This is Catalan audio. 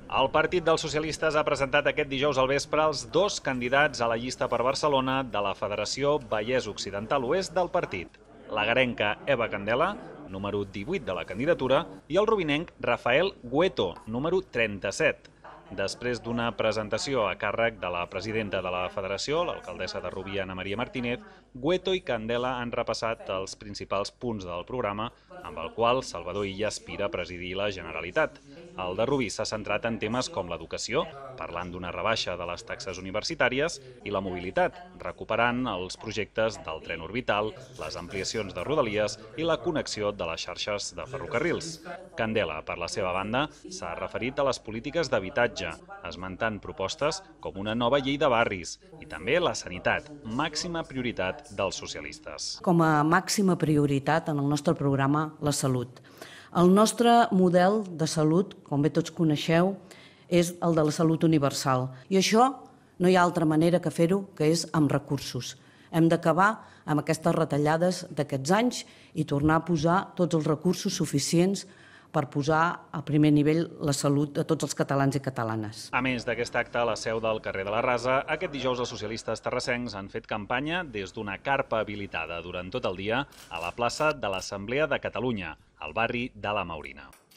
El Partit dels Socialistes ha presentat aquest dijous al vespre els dos candidats a la llista per Barcelona de la Federació Vallès Occidental Oest del partit. La garenca Eva Candela, número 18 de la candidatura, i el rubinenc Rafael Gueto, número 37. Després d'una presentació a càrrec de la presidenta de la federació, l'alcaldessa de Rubí, Ana Maria Martínez, Gueto i Candela han repassat els principals punts del programa amb el qual Salvador Illa aspira a presidir la Generalitat. El de Rubí s'ha centrat en temes com l'educació, parlant d'una rebaixa de les taxes universitàries, i la mobilitat, recuperant els projectes del tren orbital, les ampliacions de rodalies i la connexió de les xarxes de ferrocarrils. Candela, per la seva banda, s'ha referit a les polítiques d'habitatge, esmentant propostes com una nova llei de barris i també la sanitat, màxima prioritat dels socialistes. Com a màxima prioritat en el nostre programa, la salut. El nostre model de salut, com bé tots coneixeu, és el de la salut universal. I això no hi ha altra manera que fer-ho que és amb recursos. Hem d'acabar amb aquestes retallades d'aquests anys i tornar a posar tots els recursos suficients per posar a primer nivell la salut de tots els catalans i catalanes. A més d'aquest acte a la seu del carrer de la Rasa, aquest dijous els socialistes terrassencs han fet campanya des d'una carpa habilitada durant tot el dia a la plaça de l'Assemblea de Catalunya, al barri de la Maurina.